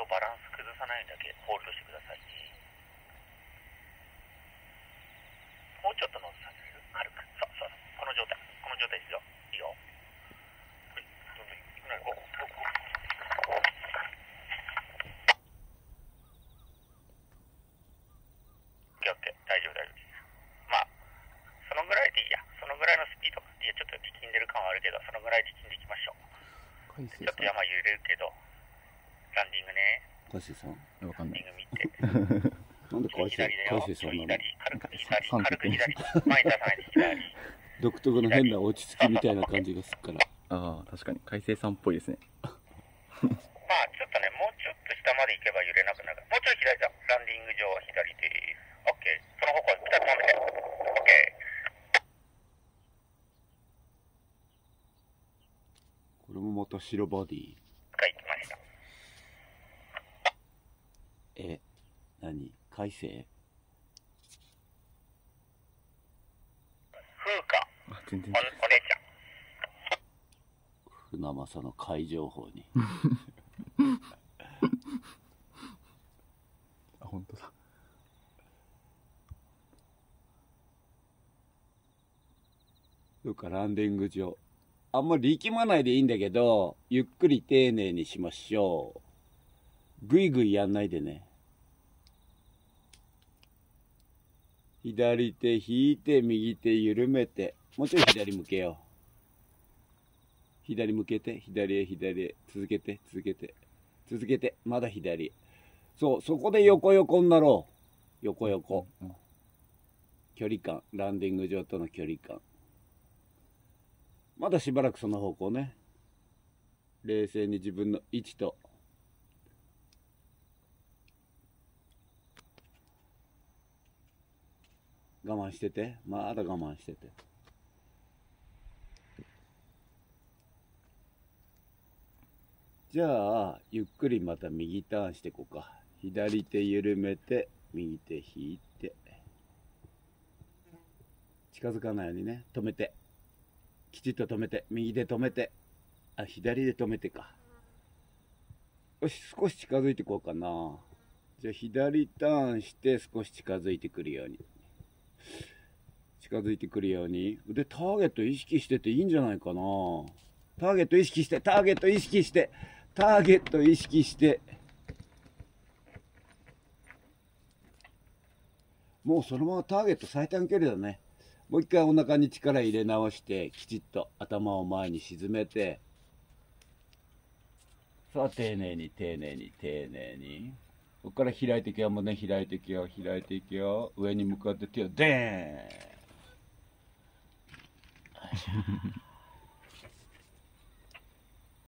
応バランス崩さないだけホールドしてくださいね。もうちょっとノーズさせる？軽く。そうそう。この状態ですよ。いいよ。オッケーオッケー。大丈夫です。まあ、そのぐらいでいいや。そのぐらいのスピード。いや、ちょっと力んでる感はあるけど、そのぐらい力んでいきましょう。ちょっと山揺れるけど、ランディングね。 海星さんわかんない。 なんで海星さんなの？ 軽く左。前に出さないで左。 独特の変な落ち着きみたいな感じがするから。 ああ、確かに海星さんっぽいですね。 まあちょっとね、もうちょっと下まで行けば揺れなくなる。もうちょい左だ。ランディング上は左です。オッケー。その方向に2つ止めて。オッケー。 これもまた白ボディ。 が行きました。 何？海星？ 風花。 あ、全然お姉ちゃん。 船正の海情報に。 あ、本当だ。 どうかランディング場。あんまり力まないでいいんだけど、ゆっくり丁寧にしましょう。ぐいぐいやんないでね。左手引いて、右手緩めて。もうちょい左向けよう。左向けて、左へ。続けて。まだ左へ。そう、そこで横になろう。横。距離感。ランディング場との距離感。まだしばらくその方向ね。冷静に自分の位置と。我慢してて。まだ我慢してて。じゃあ、ゆっくりまた右ターンしていこうか。左手緩めて、右手引いて。近づかないようにね。止めて。きちっと止めて。右で止めて。あ、左で止めてか。よし、少し近づいていこうかな。じゃあ、左ターンして少し近づいてくるように。で、ターゲット意識してていいんじゃないかな。ターゲット意識して。もうそのままターゲット最短距離だね。もう一回お腹に力入れ直して、きちっと頭を前に沈めて、さあ、丁寧に。ここから開いていくよ、胸開いていくよ。上に向かって手をデーン。